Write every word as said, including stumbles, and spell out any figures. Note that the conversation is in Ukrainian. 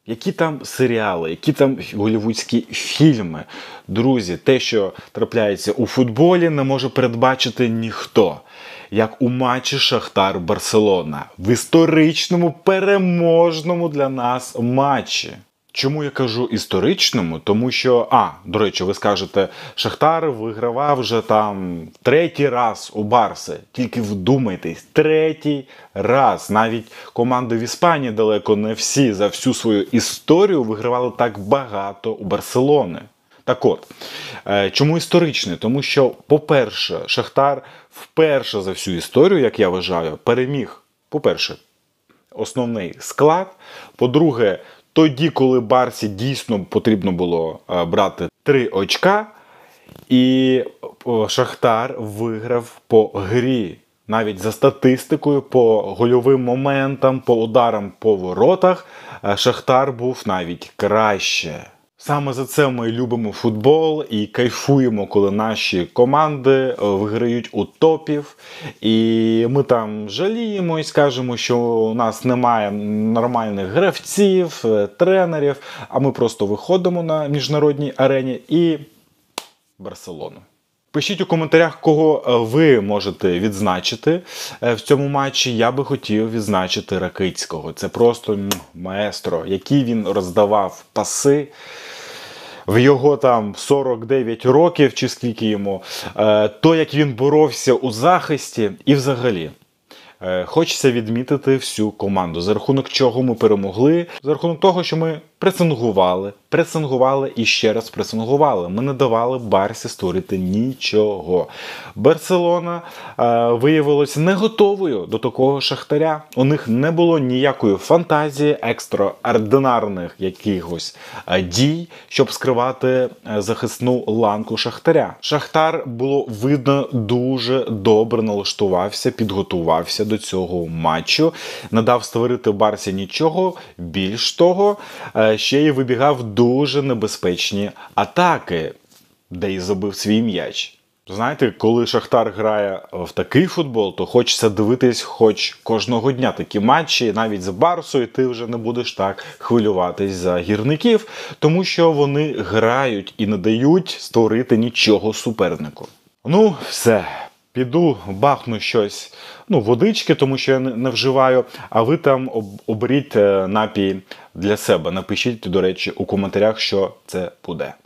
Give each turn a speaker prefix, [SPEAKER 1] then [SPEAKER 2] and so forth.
[SPEAKER 1] Які там серіали, які там голлівудські фільми. Друзі, те, що трапляється у футболі, не може передбачити ніхто. Як у матчі Шахтар-Барселона. В історичному, переможному для нас матчі. Чому я кажу історичному? Тому що, а, до речі, ви скажете, Шахтар вигравав вже там третій раз у Барси. Тільки вдумайтесь, третій раз. Навіть команди в Іспанії далеко не всі за всю свою історію вигравали так багато у Барселони. Так от, чому історичний? Тому що, по-перше, Шахтар вперше за всю історію, як я вважаю, переміг, по-перше, основний склад, по-друге, тоді, коли Барсі дійсно потрібно було брати три очка, і Шахтар виграв по грі. Навіть за статистикою, по гольовим моментам, по ударам по воротах, Шахтар був навіть краще. Саме за це ми любимо футбол і кайфуємо, коли наші команди виграють у топів. І ми там жаліємо і скажемо, що у нас немає нормальних гравців, тренерів, а ми просто виходимо на міжнародній арені і Барселону. Пишіть у коментарях, кого ви можете відзначити в цьому матчі. Я би хотів відзначити Ракицького. Це просто маестро, який він роздавав паси. В його там сорок дев'ять років, чи скільки йому, то, як він боровся у захисті і взагалі. Хочеться відмітити всю команду, за рахунок чого ми перемогли, за рахунок того, що ми пресингували, пресингували і ще раз пресингували. Ми не давали Барсі створити нічого. Барселона е, виявилася не готовою до такого Шахтаря. У них не було ніякої фантазії, екстраординарних якихось е, дій, щоб скривати е, захисну ланку Шахтаря. Шахтар, було видно, дуже добре налаштувався, підготувався до цього матчу, не дав створити Барсі нічого, більш того, е, ще й вибігав дуже небезпечні атаки, де й забив свій м'яч. Знаєте, коли Шахтар грає в такий футбол, то хочеться дивитись хоч кожного дня такі матчі, навіть з Барсою ти вже не будеш так хвилюватись за гірників, тому що вони грають і не дають створити нічого супернику. Ну, все. Піду бахну щось, ну, водички, тому що я не вживаю, а ви там оберіть напій для себе. Напишіть, до речі, у коментарях, що це буде.